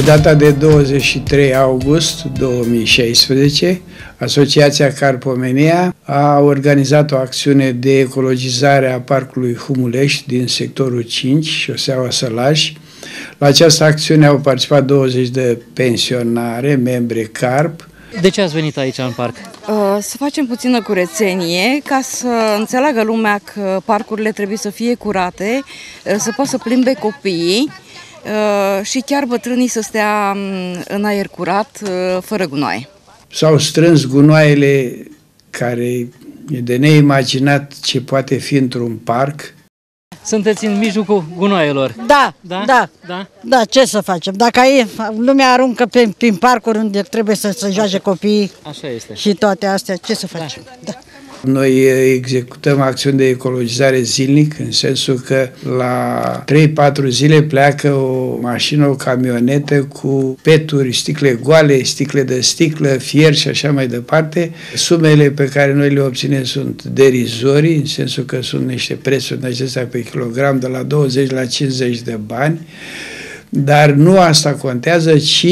data de 23 august 2016, Asociația Carpomenia a organizat o acțiune de ecologizare a Parcului Humulești din sectorul 5, șoseaua Sălaș. La această acțiune au participat 20 de pensionare, membre CARP. De ce ați venit aici în parc? Să facem puțină curățenie, ca să înțeleagă lumea că parcurile trebuie să fie curate, să poată să plimbe copiii și chiar bătrânii să stea în aer curat, fără gunoaie. S-au strâns gunoaiele care e de neimaginat ce poate fi într-un parc. Sunteți în mijlocul gunoaielor. Da, ce să facem? Dacă lumea aruncă prin parcuri unde trebuie să se joace copiii. Așa este. Și toate astea, ce să facem? Da. Noi executăm acțiuni de ecologizare zilnic, în sensul că la 3-4 zile pleacă o mașină, o camionetă cu peturi, sticle goale, sticle de sticlă, fier și așa mai departe. Sumele pe care noi le obținem sunt derizorii, în sensul că sunt niște prețuri acestea pe kilogram de la 20 la 50 de bani, dar nu asta contează, ci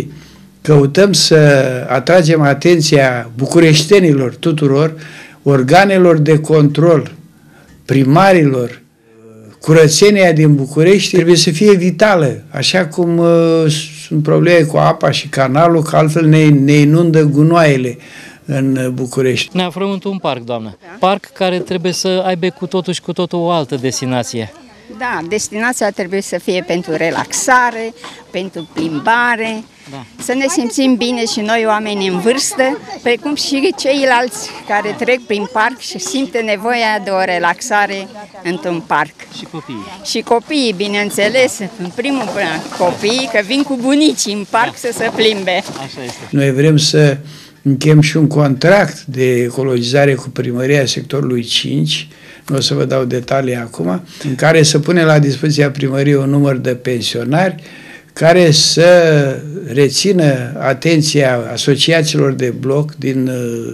căutăm să atragem atenția bucureștenilor tuturor, organelor de control, primarilor. Curățenia din București trebuie să fie vitală, așa cum sunt probleme cu apa și canalul, că altfel ne inundă gunoaiele în București. Ne aflăm într-un parc, doamnă. Parc care trebuie să aibă cu totul și cu totul o altă destinație. Da, destinația trebuie să fie pentru relaxare, pentru plimbare, să ne simțim bine și noi oameni în vârstă, precum și ceilalți care trec prin parc și simte nevoia de o relaxare într-un parc. Și copiii. Și copiii, bineînțeles, în primul plan, copiii, că vin cu bunicii în parc să se plimbe. Așa este. Noi vrem să încheiem și un contract de ecologizare cu primăria sectorului 5, nu o să vă dau detalii acum, în care să pune la dispoziția primăriei un număr de pensionari care să rețină atenția asociațiilor de bloc din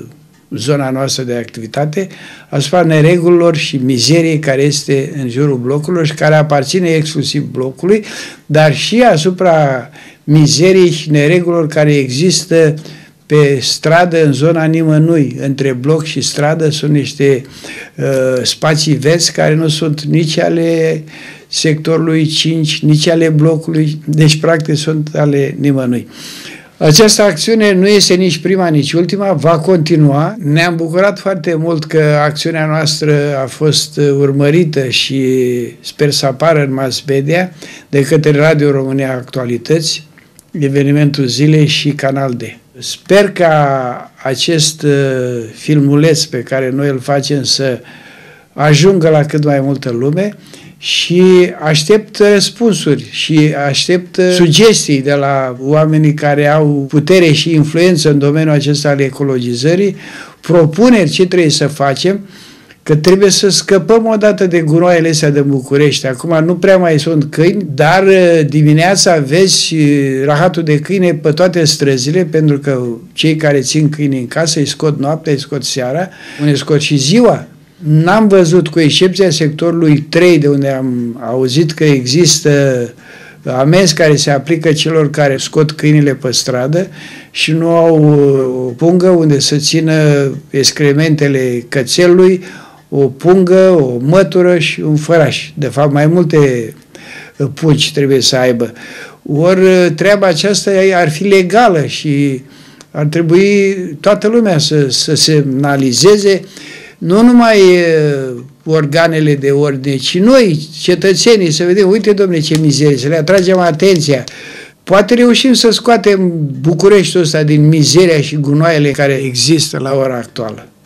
zona noastră de activitate asupra neregulilor și mizeriei care este în jurul blocurilor și care aparține exclusiv blocului, dar și asupra mizeriei și neregulilor care există pe stradă, în zona nimănui. Între bloc și stradă sunt niște spații verzi care nu sunt nici ale sectorului 5, nici ale blocului, deci practic sunt ale nimănui. Această acțiune nu este nici prima, nici ultima, va continua. Ne-am bucurat foarte mult că acțiunea noastră a fost urmărită și sper să apară în mass media de către Radio România Actualități, Evenimentul Zilei și Canal D. Sper ca acest filmuleț pe care noi îl facem să ajungă la cât mai multă lume și aștept răspunsuri și aștept sugestii de la oamenii care au putere și influență în domeniul acesta al ecologizării, propuneri ce trebuie să facem, că trebuie să scăpăm odată de gunoaiele astea de București. Acum nu prea mai sunt câini, dar dimineața vezi rahatul de câine pe toate străzile, pentru că cei care țin câini în casă îi scot noaptea, îi scot seara, unii scot și ziua. N-am văzut, cu excepția sectorului 3, de unde am auzit că există amenzi care se aplică celor care scot câinile pe stradă și nu au o pungă unde să țină excrementele cățelului, o pungă, o mătură și un făraș. De fapt, mai multe pungi trebuie să aibă. Ori treaba aceasta ar fi legală și ar trebui toată lumea să semnalizeze, nu numai organele de ordine, ci noi, cetățenii, să vedem, uite, domnule, ce mizerie, să le atragem atenția. Poate reușim să scoatem Bucureștiul ăsta din mizeria și gunoaiele care există la ora actuală.